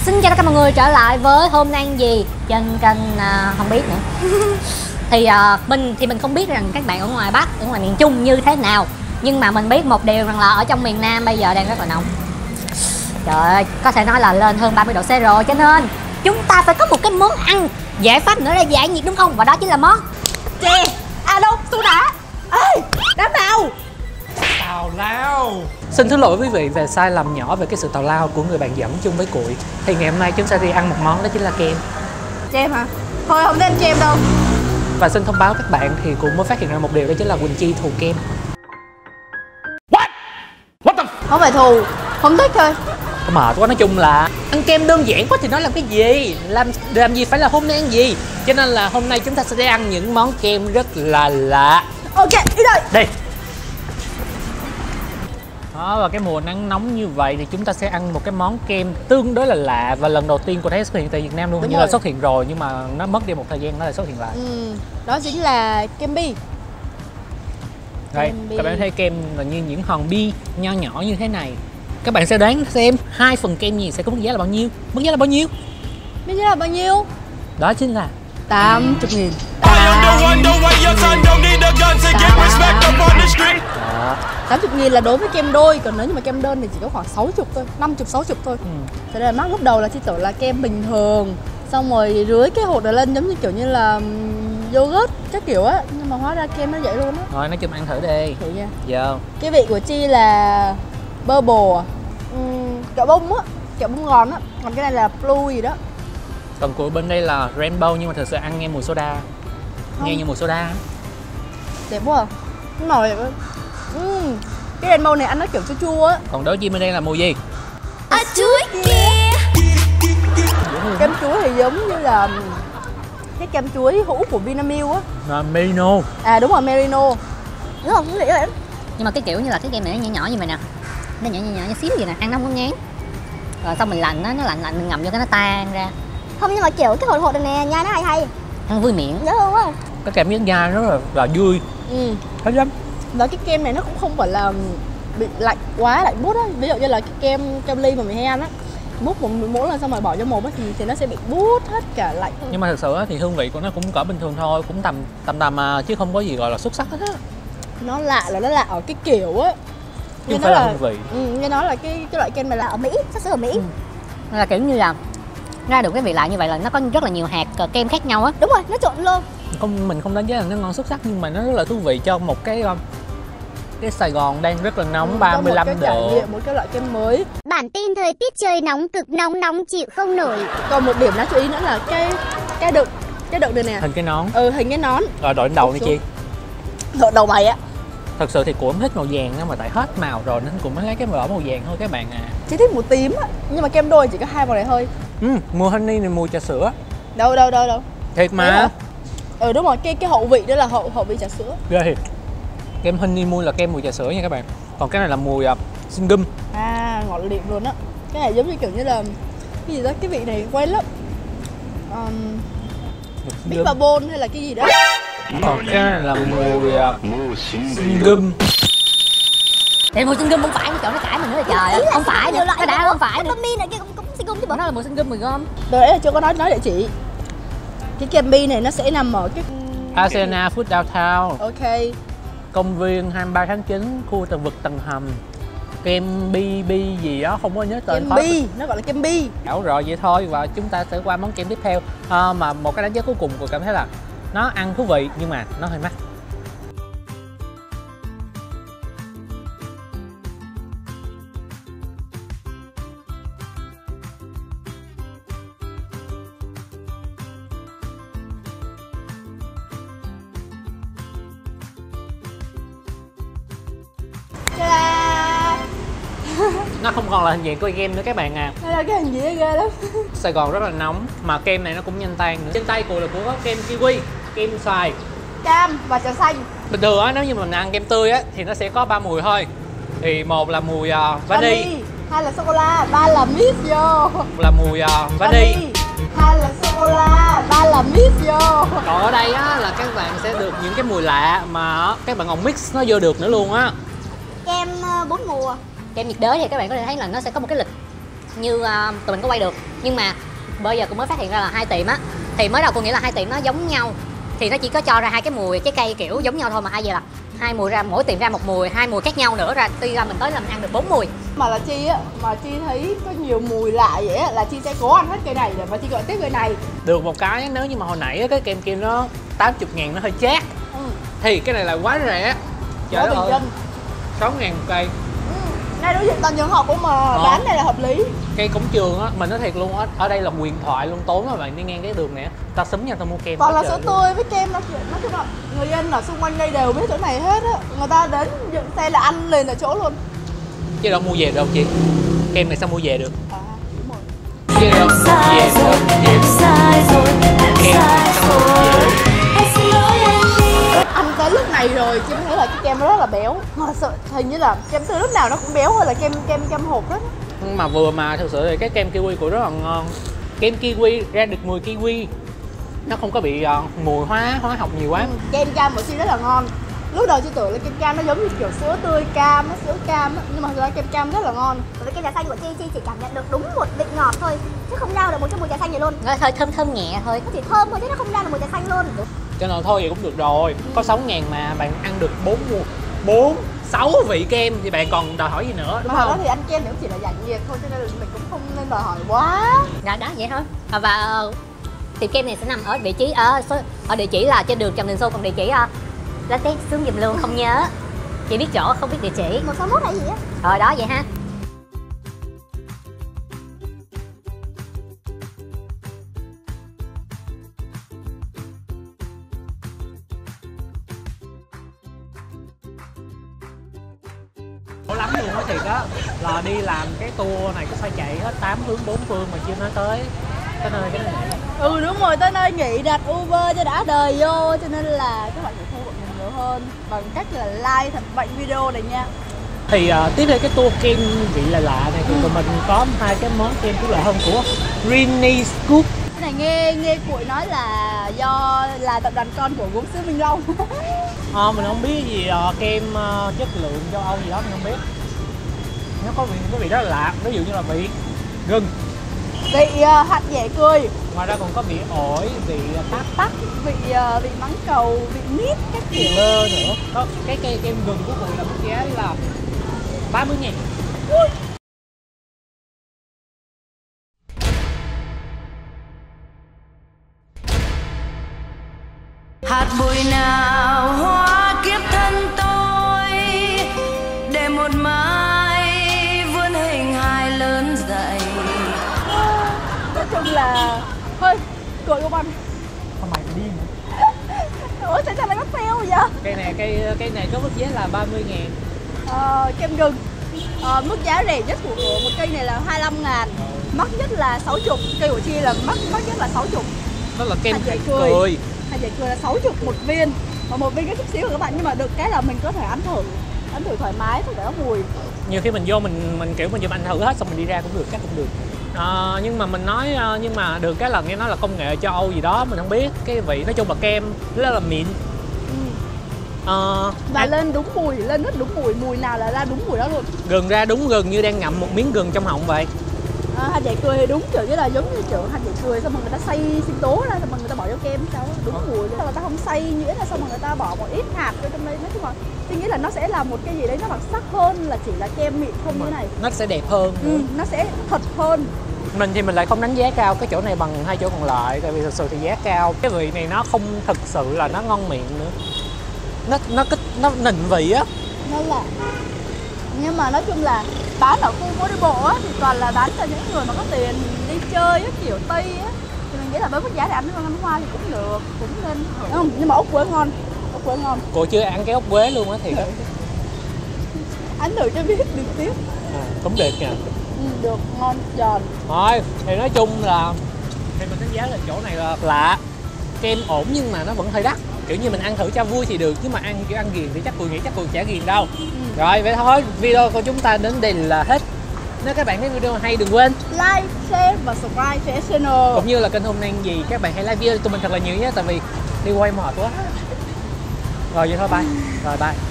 Xin chào tất cả mọi người trở lại với Hôm Nay Ăn Gì trên kênh không biết nữa. Mình không biết rằng các bạn ở ngoài Bắc, ở ngoài miền Trung như thế nào, nhưng mà mình biết một điều rằng là ở trong miền Nam bây giờ đang rất là nóng. Trời ơi, có thể nói là lên hơn 30 độ C rồi, cho nên chúng ta phải có một cái món ăn giải pháp nữa là giải nhiệt, đúng không? Và đó chính là món chè. À đâu, su đá. Ê, đám nào? Tào lao. Xin thứ lỗi quý vị về sai lầm nhỏ về cái sự tào lao của người bạn dẫn chung với Cụi. Thì ngày hôm nay chúng ta đi ăn một món đó chính là kem. Kem hả? Thôi không nên kem đâu. Và xin thông báo các bạn thì cũng mới phát hiện ra một điều, đó chính là Quỳnh Chi thù kem. What the... Không phải thù, không thích thôi. Mệt quá, nói chung là ăn kem đơn giản quá thì nói làm cái gì, làm gì phải là hôm nay ăn gì. Cho nên là hôm nay chúng ta sẽ ăn những món kem rất là lạ. Ok, đi đây. Đi. Đó, và cái mùa nắng nóng như vậy thì chúng ta sẽ ăn một cái món kem tương đối là lạ và lần đầu tiên cô thấy xuất hiện tại Việt Nam luôn. Hình như là xuất hiện rồi nhưng mà nó mất đi một thời gian nó lại xuất hiện lại. Đó chính là kem bi. Đây, các bạn thấy kem là như những hòn bi nho nhỏ như thế này. Các bạn sẽ đoán xem 2 phần kem gì sẽ có mức giá là bao nhiêu? Mức giá là bao nhiêu? Mức giá là bao nhiêu? Đó chính là 80.000. 80.000 là đối với kem đôi, còn nếu như mà kem đơn thì chỉ có khoảng 60 thôi, 50-60 thôi. Thế nên là mắc lúc đầu là chỉ tưởng là kem bình thường, xong rồi rưới cái hột này lên giống như kiểu như là yogurt các kiểu á, nhưng mà hóa ra kem nó vậy luôn á. Rồi nói chung ăn thử đi. Thử nha. Dạ. Cái vị của Chi là bubble, kẹo bông á, kẹo bông ngọt á, còn cái này là blue gì đó. Còn của bên đây là rainbow nhưng mà thực sự ăn nghe mùi soda. Nghe như mùi soda. Đẹp quá à. Nhưng mà cái rainbow này ăn nó kiểu chua chua á. Còn đối với bên đây là mùi gì? Chuối kia. Kem chuối thì giống như là cái kem chuối hũ của Vinamilk á. Là Merino. À đúng rồi, Merino. Đúng không? Vậy em. Nhưng mà cái kiểu như là cái kem này nó nhỏ nhỏ như vậy nè, nó nhỏ nhỏ xíu vậy nè, ăn nó không có ngán. Rồi xong mình lạnh nó lạnh mình ngậm vô cái nó tan ra. Không, nhưng mà kiểu cái hột này nè, nhai nó hay Ăn vui miệng. dễ thương quá. Cái cảm giác nhai rất là vui. Thích lắm. Và cái kem này nó cũng không phải là bị lạnh quá, lạnh bút á. Ví dụ như là cái kem ly mà mình hay ăn á, múc mỗi lần xong rồi bỏ vô mồm á thì nó sẽ bị bút hết cả lạnh. Nhưng mà thực sự thì hương vị của nó cũng cỡ bình thường thôi, cũng tầm chứ không có gì gọi là xuất sắc hết á. Nó lạ là nó lạ ở cái kiểu á. Chứ không phải là hương vị. Nghe nói là cái loại kem này là Ở Mỹ, xuất xứ ở Mỹ. Là kiểu như là ra được cái vị lạ như vậy là nó có rất là nhiều hạt kem khác nhau á. Đúng rồi, nó trộn luôn. Mình không đánh giá là nó ngon xuất sắc, nhưng mà nó rất là thú vị cho một cái Sài Gòn đang rất là nóng, 35 một cái độ. trải nghiệm, một cái loại kem mới. Bản tin thời tiết trời nóng cực nóng chịu không nổi. Còn một điểm đáng chú ý nữa là cái đựng này nè. Hình cái nón. Hình cái nón. Rồi đội đầu này Chi. Đội đầu mày á. Thật sự thì cũng thích màu vàng đó, mà tại hết màu rồi nên cũng mới lấy cái màu vàng thôi các bạn à. Chỉ thích màu tím á, nhưng mà kem đôi chỉ có 2 màu này thôi. Mùi honey này mùi trà sữa. Đâu. Thiệt mà. Đúng rồi, cái hậu vị đó là hậu vị trà sữa. Ghê thiệt. Kem honeymoon là kem mùi trà sữa nha các bạn. Còn cái này là mùi xinh gum. À, ngọt liệm luôn á. Cái này giống như kiểu như là cái gì đó, cái vị này quen lắm. Big Barbon hay là cái gì đó. Còn cái này là mùi xinh gum. Thì mùi xinh gum không phải, chỗ nó cãi mình nữa là trời ơi. Không phải nữa, nó đã không phải nữa. Peppermint này kia cũng xinh gum chứ bộ. Nó là mùi xinh gum, mùi gom. Đấy là chưa có nói địa chỉ. Cái kem bi này nó sẽ nằm ở cái Asiana Food Downtown. Ok. Công viên 23 tháng 9, khu tầng vực tầng hầm. Kem bi gì đó không có nhớ tên. Kem bi, nó gọi là kem bi. Đảo rồi vậy thôi, và chúng ta sẽ qua món kem tiếp theo. Mà một cái đánh giá cuối cùng của cảm thấy là nó ăn thú vị nhưng mà nó hơi mắc. Nó không còn là hình dạng của kem nữa các bạn à. Đây là cái hình gì ghê lắm. Sài Gòn rất là nóng mà kem này nó cũng nhanh tan nữa. Trên tay của là có kem kiwi, kem xoài, Cam và trà xanh. bình thường á, nếu như mình ăn kem tươi á thì nó sẽ có 3 mùi thôi. Thì một là mùi vani, 2 là sô cô la, 3 là mix vô. là mùi vani, 2 là sô cô la, 3 là mix vô. còn ở đây á là các bạn sẽ được những cái mùi lạ mà các bạn còn mix nó vô được nữa luôn á. Kem 4 mùa. Kem nhiệt đới thì các bạn có thể thấy là nó sẽ có một cái lịch như tụi mình có quay được. Nhưng mà bây giờ cũng mới phát hiện ra là hai tiệm á, thì mới đầu tôi nghĩ là hai tiệm nó giống nhau, thì nó chỉ có cho ra hai cái mùi trái cây kiểu giống nhau thôi, mà ai vậy là hai mùi ra, mỗi tiệm ra một mùi, hai mùi khác nhau nữa, ra tuy ra mình tới là mình ăn được 4 mùi. Mà là Chi á, mà Chi thấy có nhiều mùi lạ vậy á, là Chi sẽ cố ăn hết cây này rồi và Chi gọi tiếp cây này. Được một cái nếu như mà hồi nãy cái kem kia nó 80.000 nó hơi chát, thì cái này là quá rẻ. Trời bình dân 6.000 một cây. Ngay đối diện toàn trường học cũng mà bán này là hợp lý. Cây cổng trường á, mình nói thiệt luôn á, ở đây là huyền thoại luôn, tốn mà bạn đi ngang cái đường này ta xúm nhau ta mua kem. Còn là sữa tươi với kem nói chung là người dân ở xung quanh đây đều biết chỗ này hết á, người ta đến dựng xe là ăn liền ở chỗ luôn. Chứ đâu mua về đâu chị, kem này sao mua về được? Đúng rồi. Chứ đâu mua về đâu, Sai rồi, kem sai sao mua về được? Hãy xin lỗi anh đi. Ăn tới lúc này rồi Chi thấy là cái kem nó rất là béo, mà sợ hình như là kem tươi lúc nào nó cũng béo hơn là kem hộp đó. Nhưng mà vừa mà thực sự thì cái kem kiwi của rất là ngon. Kem kiwi ra được mùi kiwi, nó không có bị mùi hóa học nhiều quá. Kem cam của Chi rất là ngon. Lúc đầu Chi tưởng là kem cam nó giống như kiểu sữa tươi cam, sữa cam á, nhưng mà thực ra kem cam rất là ngon. Với cái trà xanh của Chi chỉ cảm nhận được đúng một vị ngọt thôi, chứ không ra được một cái mùi trà xanh gì luôn. Nó hơi thơm nhẹ thôi. Nó chỉ thơm thôi chứ nó không ra được mùi trà xanh luôn. Cho nên thôi vậy cũng được rồi. Có 6.000 mà bạn ăn được 6 vị kem thì bạn còn đòi hỏi gì nữa, đúng Mà không? đó thì ăn kem nếu chỉ là giải nhiệt thôi, cho nên là mình cũng không nên đòi hỏi quá. Đó vậy thôi. Và tiệm kem này sẽ nằm ở vị trí ở địa chỉ là trên đường Trần Đình Xu, còn địa chỉ Latte xuống giùm luôn, không nhớ, chỉ biết chỗ không biết địa chỉ. 161 hay gì á? Đó vậy ha. Khổ lắm luôn á, thiệt á, là đi làm cái tour này cứ phải chạy hết 8 hướng 4 phương mà chưa nói tới nơi cái này. Đúng rồi, tới nơi nghỉ đặt Uber cho đã đời vô, cho nên là các bạn phải theo bọn mình nhiều hơn bằng cách là like thật mạnh video này nha. Thì tiếp theo cái tour kem vị lạ này thì tụi mình có hai cái món kem thú lạ hơn của Rini Scoop. Cái này nghe Cuội nói là do là tập đoàn con của gốm sứ Minh Long. Mình không biết gì kem chất lượng châu Âu gì đó mình không biết. Nó có cái vị rất là lạ, ví dụ như là vị gừng, Vị hạt dẻ cười, ngoài ra còn có vị ổi, vị tắc, vị mắng cầu, vị mít các kiểu. lơ nữa. Có cái cây kem gừng của Cuội là mức giá là 30.000. hạt bụi nào hóa kiếp thân tôi để một mai vươn hình hài lớn dậy. Nói chung là thôi cười không ăn. Không mày điên hả? Ủa sao lại có sale vậy? Cây này có mức giá là 30.000. Kem gừng mức giá rẻ nhất của một cây này là 25.000, mắc nhất là 60. Cây của Chi là mắc nhất là 60. Đó là kem hạt dẻ cười. Hạt dẻ cười là 60 một viên, mà một viên có chút xíu rồi các bạn, nhưng mà được cái là mình có thể ăn thử thoải mái, không phải có mùi. Nhiều khi mình vô mình kiểu mình ăn thử hết xong mình đi ra cũng được, chắc cũng được. Nhưng mà mình nói nhưng mà được cái là nghe nói là công nghệ châu Âu gì đó mình không biết, cái vị nói chung là kem rất là mịn. Và lên đúng mùi, lên rất đúng mùi nào là ra đúng mùi đó luôn. Gừng ra đúng gừng như đang ngậm một miếng gừng trong họng vậy. Hạt dẻ cười thì đúng kiểu như là giống như kiểu hạt dẻ cười xong rồi người ta xay sinh tố ra, xong rồi người ta bỏ vô kem sao đúng mùi luôn. Người ta không xay nhuyễn ra, xong rồi người ta bỏ một ít hạt vô trong đây. Nói chung là tôi nghĩ là nó sẽ là một cái gì đấy nó đặc sắc hơn là chỉ là kem mịn không như thế này. Nó sẽ đẹp hơn. Nó sẽ thật hơn. Mình thì mình lại không đánh giá cao cái chỗ này bằng hai chỗ còn lại, tại vì thực sự thì giá cao. Cái vị này nó không thực sự là nó ngon miệng nữa, nó nịnh vị á. Nó là, nhưng mà nói chung là bán ở khu phố đi bộ á thì toàn là bán cho những người mà có tiền đi chơi á, kiểu Tây á, thì mình nghĩ là với mức giá để ăn ăn hoa thì cũng được, cũng nên đúng không? Nhưng mà ốc quế ngon, ốc quế ngon. Cô chưa ăn cái ốc quế luôn á thiệt á. Ăn thử cho biết được tiếp. Cũng được nha. Được, ngon, giòn. Thôi thì nói chung là thì mình đánh giá là chỗ này là lạ, kem ổn nhưng mà nó vẫn hơi đắt. Kiểu như mình ăn thử cho vui thì được, chứ mà ăn kiểu ăn ghiền thì chắc tôi nghĩ chắc tôi chả ghiền đâu. Rồi vậy thôi, video của chúng ta đến đây là hết. Nếu các bạn thấy video hay đừng quên Like, share và subscribe cho channel. cũng như là kênh Hôm Nay Gì. Các bạn hãy like video tụi mình thật là nhiều nhé, tại vì đi quay mệt quá. Rồi vậy thôi, bye. Rồi bye.